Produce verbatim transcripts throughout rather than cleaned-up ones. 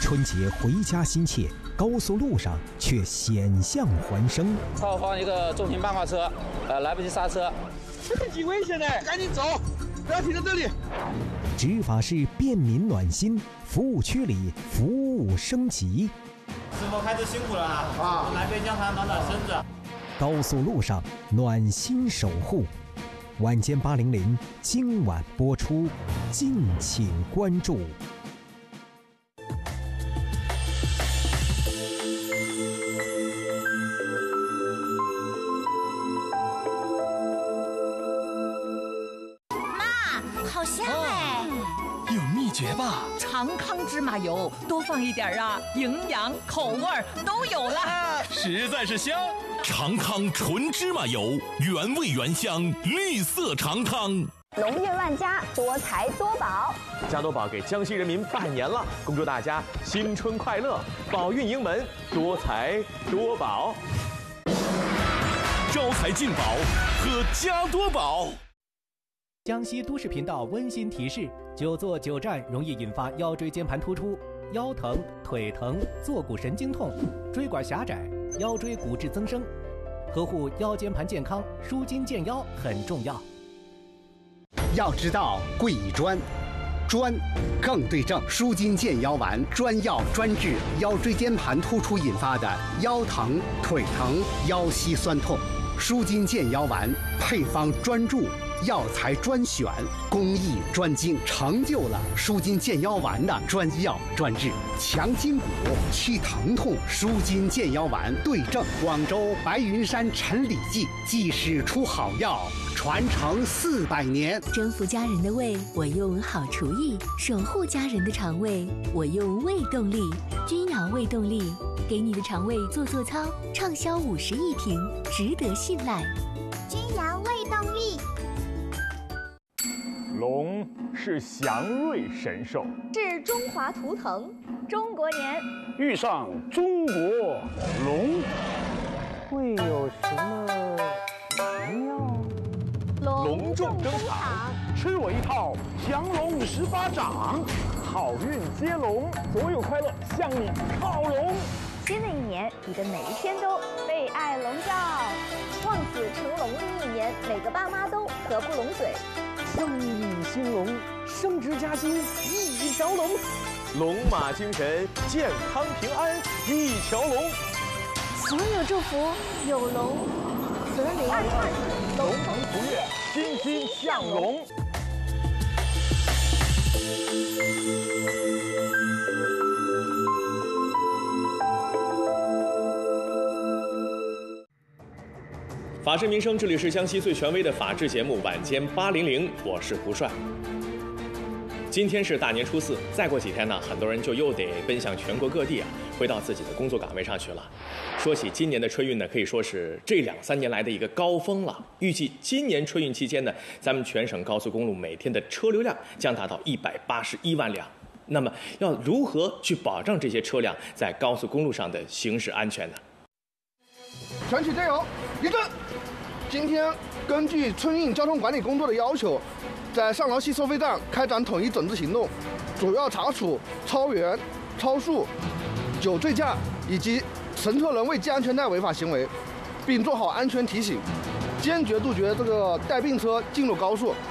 春节回家心切，高速路上却险象环生。 后方一个重型半挂车，呃，来不及刹车， 这个挺危险的，赶紧走，不要停在这里。 执法是便民暖心，服务区里服务升级。 师傅开车辛苦了啊！来边疆场暖暖身子。 高速路上暖心守护，晚间八零零今晚播出，敬请关注。 好香哎！ 有秘诀吧？ 长康芝麻油，多放一点啊，营养口味都有了， 实在是香。长康纯芝麻油，原味原香，绿色长康。 农业万家，多财多宝。 加多宝给江西人民拜年了，恭祝大家新春快乐，宝运盈门，多财多宝。 招财进宝，喝加多宝。 江西都市频道温馨提示：久坐久站容易引发腰椎间盘突出、腰疼、腿疼、坐骨神经痛、椎管狭窄、腰椎骨质增生。呵护腰间盘健康，舒筋健腰很重要。 要知道贵以专，专更对症。舒筋健腰丸专药专治腰椎间盘突出引发的腰疼、腿疼、腰膝酸痛。舒筋健腰丸配方专注，药材专选，工艺专精，成就了舒筋健腰丸的专药专治，强筋骨、去疼痛。舒筋健腰丸对症。广州白云山陈李记技师出好药，传承四百年。 征服家人的胃，我用好厨艺；守护家人的肠胃，我用胃动力。君瑶胃动力，给你的肠胃做做操，畅销五十亿瓶，值得信赖。 君瑶胃动力。 龙是祥瑞神兽， 是中华图腾。中国年遇上中国龙， 会有什么奇妙？ 隆重登场， 吃我一套降龙十八掌， 好运接龙，所有快乐向你靠拢。 新的一年，你的每一天都被爱笼罩。望子成龙的一年，每个爸妈都合不拢嘴。 生意兴隆，升职加薪一条龙。 龙马精神，健康平安一条龙。 所有祝福有龙则灵， 龙腾虎跃，欣欣向荣。 法治民生，这里是江西最权威的法治节目《晚间八零零》，我是胡帅。今天是大年初四，再过几天呢，很多人就又得奔向全国各地啊，回到自己的工作岗位上去了。说起今年的春运呢，可以说是这两三年来的一个高峰了。预计今年春运期间呢，咱们全省高速公路每天的车流量将达到一百八十一万辆。那么，要如何去保障这些车辆在高速公路上的行驶安全呢？ 全体队友，立正！今天根据春运交通管理工作的要求，在上劳溪收费站开展统一整治行动，主要查处超员、超速、酒醉驾以及乘车人未系安全带违法行为，并做好安全提醒，坚决杜绝这个带病车进入高速。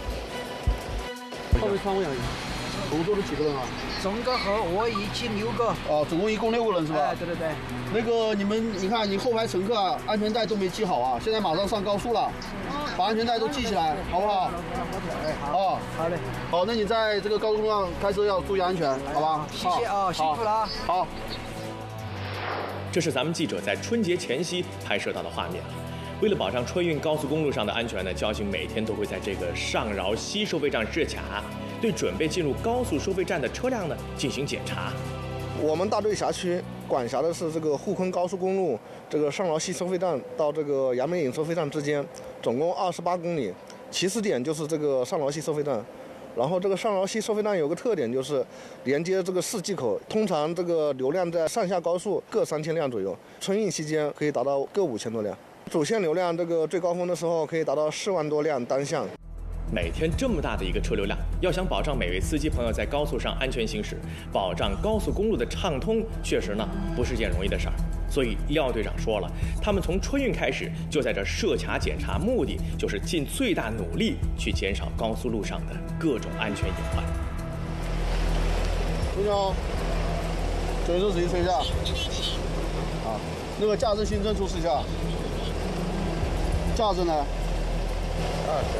后面看我一下，总共坐了几个人啊？ 总共和我一起六个。 哦，总共一共六个人是吧？ 哎，对对对。 那个你们，你看你后排乘客啊，安全带都没系好啊！现在马上上高速了，把安全带都系起来，好不好？ 哎，好。 哦， 好嘞。 好，那你在这个高速路上开车要注意安全，好吧？ 谢谢啊，辛苦了。 好。 这是咱们记者在春节前夕拍摄到的画面。为了保障春运高速公路上的安全呢，交警每天都会在这个上饶溪收费站设卡，对准备进入高速收费站的车辆呢进行检查。 我们大队辖区管辖的是这个沪昆高速公路这个上饶溪收费站到这个杨梅岭收费站之间，总共二十八公里，起始点就是这个上饶溪收费站。然后这个上饶溪收费站有个特点，就是连接这个四季口，通常这个流量在上下高速各三千辆左右，春运期间可以达到各五千多辆。主线流量这个最高峰的时候可以达到四万多辆单向。 每天这么大的一个车流量，要想保障每位司机朋友在高速上安全行驶，保障高速公路的畅通，确实呢不是件容易的事儿。所以廖队长说了，他们从春运开始就在这设卡检查，目的就是尽最大努力去减少高速路上的各种安全隐患。 你好，左手自己吹一下。啊，那个驾驶行证出示一下。驾证呢？二十。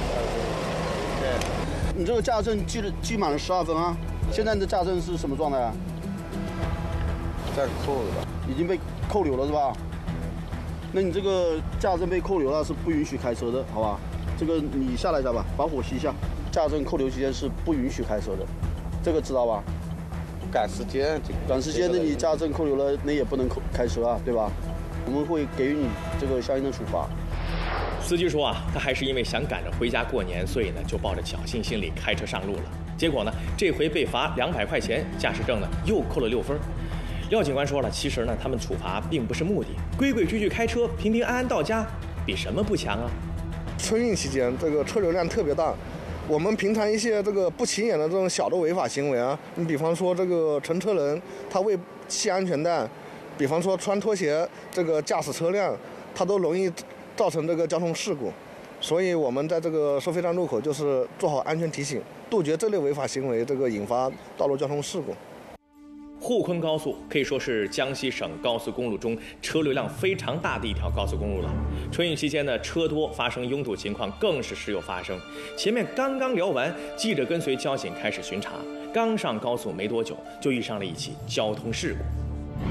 对。你这个驾证记了记满了十二分啊？现在你的驾证是什么状态啊？在扣了吧？已经被扣留了是吧？那你这个驾证被扣留了是不允许开车的，好吧？这个你下来一下吧，把火熄一下。驾证扣留期间是不允许开车的，这个知道吧？赶时间，赶时间，那你驾证扣留了，那也不能开车啊，对吧？我们会给予你这个相应的处罚。 司机说啊，他还是因为想赶着回家过年，所以呢就抱着侥幸心理开车上路了。结果呢，这回被罚两百块钱，驾驶证呢又扣了六分。廖警官说了，其实呢他们处罚并不是目的，规规矩矩开车，平平安安到家，比什么不强啊？ 春运期间这个车流量特别大。我们平常一些这个不起眼的这种小的违法行为啊，你比方说这个乘车人他未系安全带，比方说穿拖鞋这个驾驶车辆，它都容易造成这个交通事故。所以我们在这个收费站路口就是做好安全提醒，杜绝这类违法行为，这个引发道路交通事故。 沪昆高速可以说是江西省高速公路中车流量非常大的一条高速公路了。春运期间呢，车多，发生拥堵情况更是时有发生。前面刚刚聊完，记者跟随交警开始巡查，刚上高速没多久，就遇上了一起交通事故。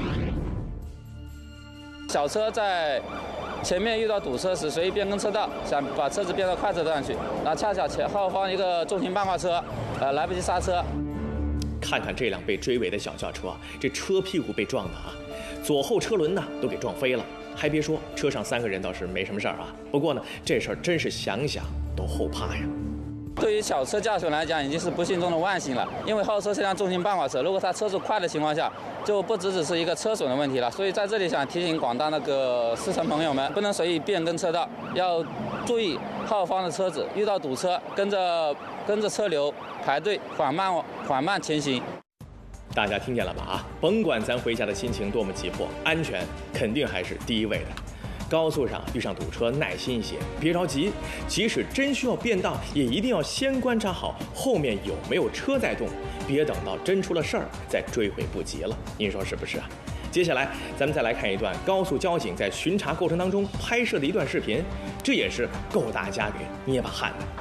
小车在前面遇到堵车时，随意变更车道，想把车子变到快车道上去，那恰巧前后方一个重型半挂车，呃，来不及刹车。 看看这辆被追尾的小轿车，这车屁股被撞的啊，左后车轮呢都给撞飞了。还别说，车上三个人倒是没什么事儿啊。不过呢，这事儿真是想想都后怕呀。 对于小车驾驶员来讲，已经是不幸中的万幸了。因为后车是辆重型半挂车，如果他车速快的情况下，就不只只是一个车损的问题了。所以在这里想提醒广大那个司乘朋友们，不能随意变更车道，要注意后方的车子遇到堵车，跟着跟着车流排队缓慢缓慢前行。 大家听见了吧？啊，甭管咱回家的心情多么急迫，安全肯定还是第一位的。高速上遇上堵车，耐心一些，别着急。即使真需要变道，也一定要先观察好后面有没有车在动，别等到真出了事儿再追悔不及了。您说是不是啊？接下来咱们再来看一段高速交警在巡查过程当中拍摄的一段视频，这也是够大家给捏把汗的。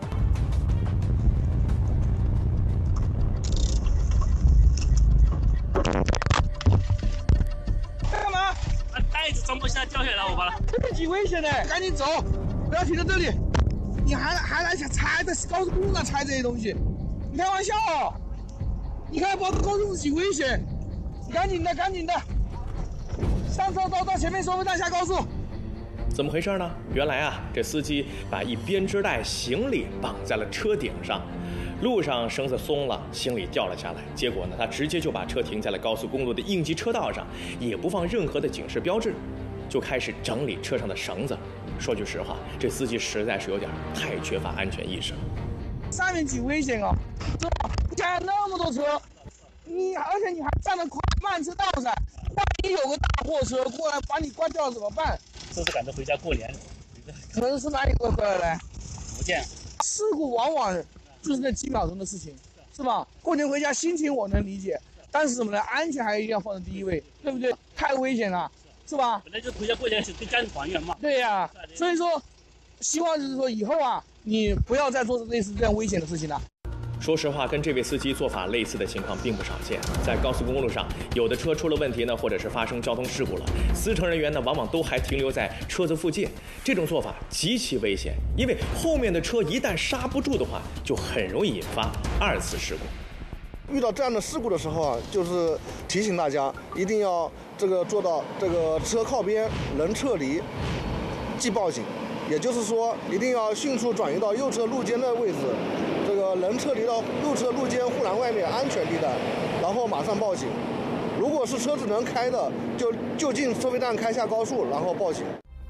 干嘛？把袋子装不下掉下来，我把它。这挺危险的，赶紧走，不要停在这里。你还还来踩在高速公路上踩这些东西，你开玩笑哦？你看高高速公路几危险，你赶紧的，赶紧的，上车到到前面收费站下高速。 怎么回事呢？原来啊，这司机把一编织袋行李绑在了车顶上，路上绳子松了，行李掉了下来。结果呢，他直接就把车停在了高速公路的应急车道上，也不放任何的警示标志，就开始整理车上的绳子。说句实话，这司机实在是有点太缺乏安全意识了。 上面几危险啊！你看那么多车，你而且你还站在慢车道上，万一有个大货车过来把你关掉了怎么办？ 这是赶着回家过年。 可能是哪里会回来的？ 福建。 事故往往就是那几秒钟的事情，是吧？过年回家心情我能理解，但是什么呢？安全还一定要放在第一位，对不对？太危险了，是吧？ 本来就回家过年是跟家人团圆嘛。 对呀、啊，所以说，希望就是说以后啊，你不要再做类似这样危险的事情了。 说实话，跟这位司机做法类似的情况并不少见。在高速公路上，有的车出了问题呢，或者是发生交通事故了，司乘人员呢往往都还停留在车子附近。这种做法极其危险，因为后面的车一旦刹不住的话，就很容易引发二次事故。 遇到这样的事故的时候啊，就是提醒大家一定要这个做到这个车靠边，人撤离，即报警。也就是说，一定要迅速转移到右侧路肩的位置。这个人撤离到右侧路肩护栏外面安全地带，然后马上报警。如果是车子能开的，就就近收费站开下高速，然后报警。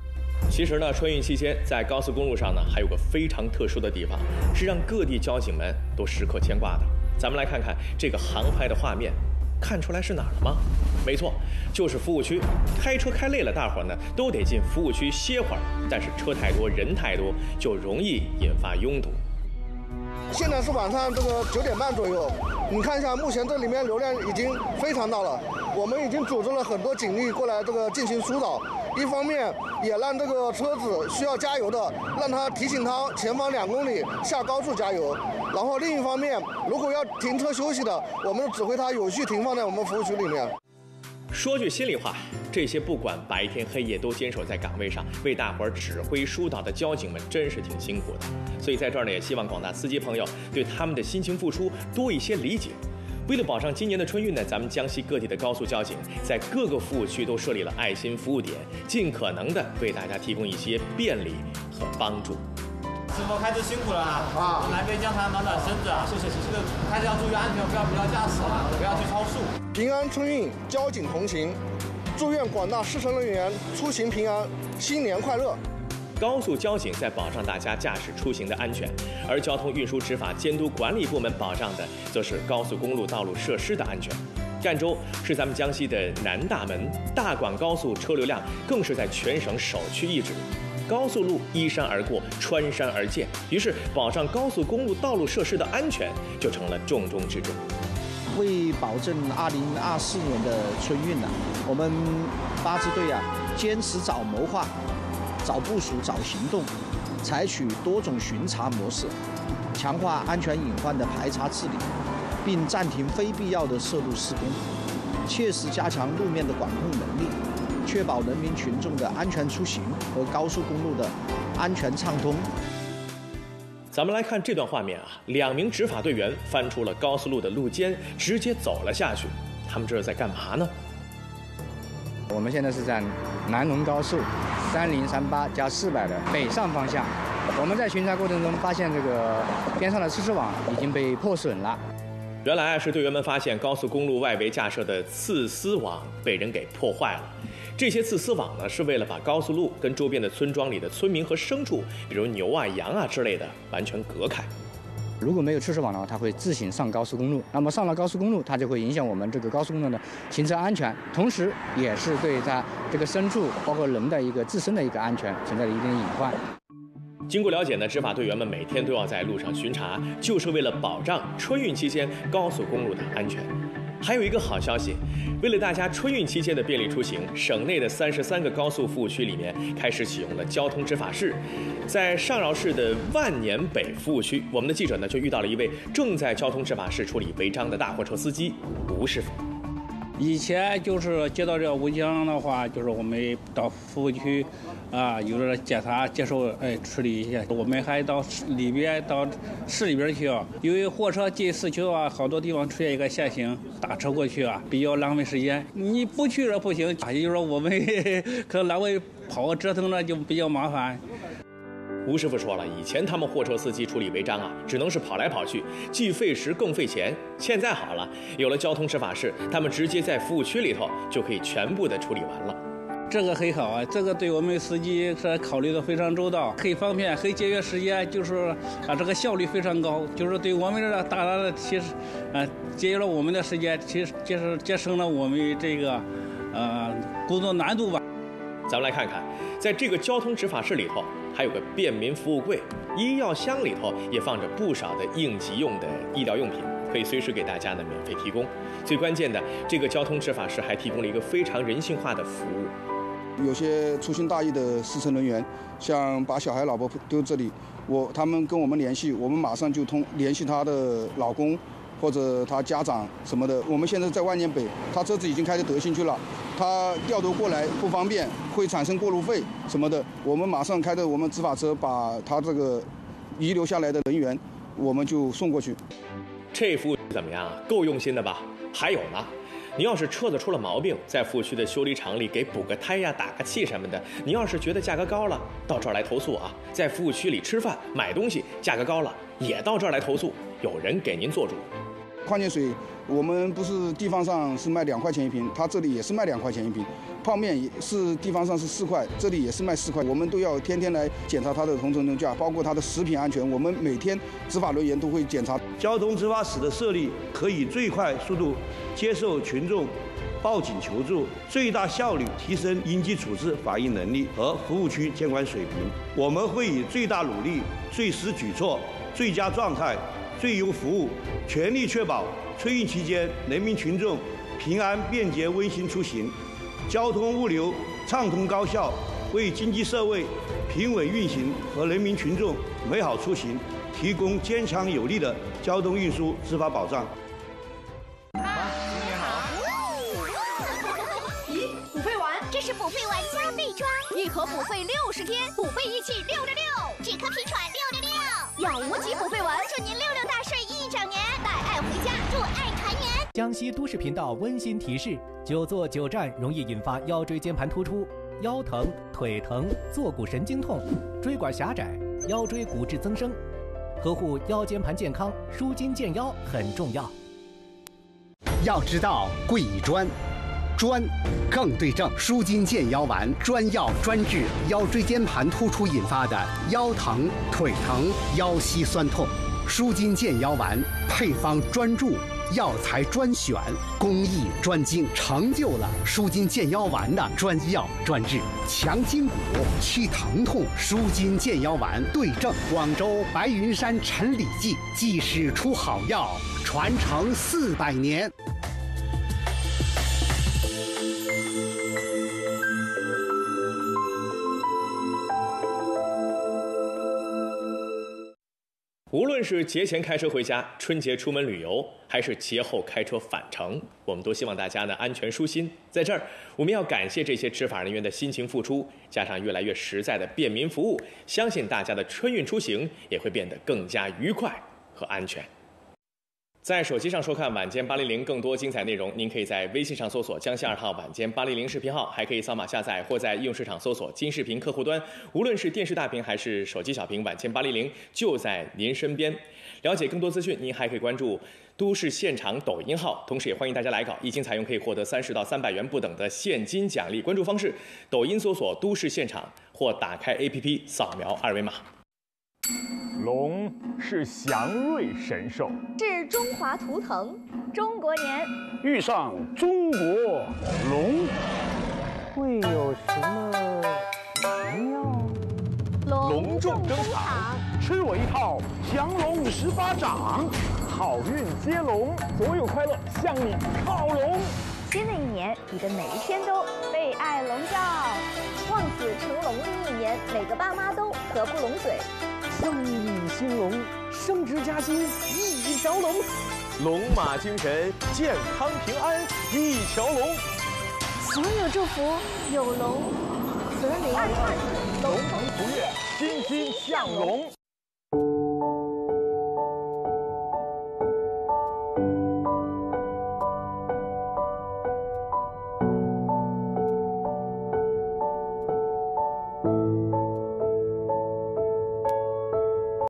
其实呢，春运期间在高速公路上呢，还有个非常特殊的地方，是让各地交警们都时刻牵挂的。咱们来看看这个航拍的画面，看出来是哪儿了吗？没错，就是服务区。开车开累了，大伙呢都得进服务区歇会儿，但是车太多，人太多，就容易引发拥堵。 现在是晚上这个九点半左右，你看一下，目前这里面流量已经非常大了。我们已经组织了很多警力过来这个进行疏导，一方面也让这个车子需要加油的，让他提醒他前方两公里下高速加油。然后另一方面，如果要停车休息的，我们指挥他有序停放在我们服务区里面。 说句心里话，这些不管白天黑夜都坚守在岗位上为大伙儿指挥疏导的交警们，真是挺辛苦的。所以在这儿呢，也希望广大司机朋友对他们的辛勤付出多一些理解。为了保障今年的春运呢，咱们江西各地的高速交警在各个服务区都设立了爱心服务点，尽可能的为大家提供一些便利和帮助。 师傅开车辛苦了啊！啊，来杯姜汤暖暖身子啊！谢谢谢谢。这个开车要注意安全，不要疲劳驾驶啊，不要去超速。 平安春运，交警同行，祝愿广大市乘人员出行平安，新年快乐。 高速交警在保障大家驾驶出行的安全，而交通运输执法监督管理部门保障的则是高速公路道路设施的安全。赣州是咱们江西的南大门，大广高速车流量更是在全省首屈一指。高速路依山而过，穿山而建，于是保障高速公路道路设施的安全就成了重中之重。 为保证二零二四年的春运呢、啊，我们八支队啊，坚持早谋划、早部署、早行动，采取多种巡查模式，强化安全隐患的排查治理，并暂停非必要的涉路施工，切实加强路面的管控能力，确保人民群众的安全出行和高速公路的安全畅通。 咱们来看这段画面啊，两名执法队员翻出了高速路的路肩，直接走了下去。他们这是在干嘛呢？ 我们现在是在南龙高速三零三八加四百的北上方向。我们在巡查过程中发现，这个边上的刺丝网已经被破损了。 原来是队员们发现高速公路外围架设的刺丝网被人给破坏了。这些刺丝网呢，是为了把高速路跟周边的村庄里的村民和牲畜，比如牛啊、羊啊之类的，完全隔开。 如果没有刺丝网的话，它会自行上高速公路。那么上了高速公路，它就会影响我们这个高速公路的行车安全，同时也是对它这个牲畜包括人的一个自身的一个安全存在了一定的隐患。 经过了解呢，执法队员们每天都要在路上巡查，就是为了保障春运期间高速公路的安全。还有一个好消息，为了大家春运期间的便利出行，省内的三十三个高速服务区里面开始启用了交通执法室。在上饶市的万年北服务区，我们的记者呢就遇到了一位正在交通执法室处理违章的大货车司机吴师傅。 以前就是接到这个违章的话，就是我们到服务区，啊，有的检查接受，哎，处理一下。我们还到里边到市里边去啊，因为货车进市区啊，好多地方出现一个限行，打车过去啊，比较浪费时间。你不去了不行，也就是说我们可能来回跑折腾着就比较麻烦。 吴师傅说了，以前他们货车司机处理违章啊，只能是跑来跑去，既费时更费钱。现在好了，有了交通执法室，他们直接在服务区里头就可以全部的处理完了。 这个很好啊，这个对我们司机是考虑的非常周到，很方便，很节约时间，就是啊，这个效率非常高，就是对我们这大大的提升，啊，节约了我们的时间，其实节省节省了我们这个呃工作难度吧。 咱们来看看，在这个交通执法室里头，还有个便民服务柜，医药箱里头也放着不少的应急用的医疗用品，可以随时给大家呢免费提供。最关键的，这个交通执法室还提供了一个非常人性化的服务。 有些粗心大意的司乘人员，像把小孩老婆丢这里，我他们跟我们联系，我们马上就通联系他的老公或者他家长什么的。我们现在在万年北，他车子已经开到德兴去了，他调度过来不方便，会产生过路费什么的。我们马上开着我们执法车，把他这个遗留下来的人员，我们就送过去。 这服务怎么样？够用心的吧？还有呢，你要是车子出了毛病，在服务区的修理厂里给补个胎呀、打个气什么的，你要是觉得价格高了，到这儿来投诉啊。在服务区里吃饭、买东西，价格高了，也到这儿来投诉，有人给您做主。 矿泉水我们不是地方上是卖两块钱一瓶，它这里也是卖两块钱一瓶。泡面也是地方上是四块，这里也是卖四块。我们都要天天来检查它的同城同价，包括它的食品安全。我们每天执法人员都会检查。 交通执法室的设立可以最快速度接受群众报警求助，最大效率提升应急处置反应能力和服务区监管水平。我们会以最大努力、最实举措、最佳状态、最优服务，全力确保春运期间人民群众平安、便捷、温馨出行，交通物流畅通高效，为经济社会平稳运行和人民群众美好出行提供坚强有力的交通运输执法保障。 补费完，这是补费完加倍装，一盒补费六十天，补费一起六六六，止咳皮喘六六六，要无极补费完，祝您六六大顺一整年，带爱回家，祝爱团圆。 江西都市频道温馨提示：久坐久站容易引发腰椎间盘突出、腰疼、腿疼、坐骨神经痛、椎管狭窄、腰椎骨质增生，呵护腰间盘健康，舒筋健腰很重要。 要知道贵以专。专更对症，舒筋健腰丸专药专治腰椎间盘突出引发的腰疼、腿疼、腰膝酸痛。舒筋健腰丸配方专注，药材专选，工艺专精，成就了舒筋健腰丸的专药专治，强筋骨、去疼痛。舒筋健腰丸对症，广州白云山陈李记技师出好药，传承四百年。 无论是节前开车回家、春节出门旅游，还是节后开车返程，我们都希望大家呢安全舒心。在这儿，我们要感谢这些执法人员的辛勤付出，加上越来越实在的便民服务，相信大家的春运出行也会变得更加愉快和安全。在手机上收看晚间八零零更多精彩内容，您可以在微信上搜索江西二号晚间八零零视频号，还可以扫码下载或在应用市场搜索金视频客户端。无论是电视大屏还是手机小屏，晚间八零零就在您身边。了解更多资讯，您还可以关注都市现场抖音号，同时也欢迎大家来稿，一经采用可以获得三十到三百元不等的现金奖励。关注方式：抖音搜索都市现场或打开 A P P 扫描二维码。 龙是祥瑞神兽， 是中华图腾，中国年。 遇上中国龙， 会有什么奇妙？ 隆重登场，吃我一套降龙十八掌，好运接龙，所有快乐向你靠拢。 新的一年，你的每一天都被爱笼罩，望子成龙的一年，每个爸妈都合不拢嘴。 生意兴隆，升职加薪一条龙， 龙马精神，健康平安一条龙。 所有祝福有龙则灵， 龙腾虎跃，欣欣向荣。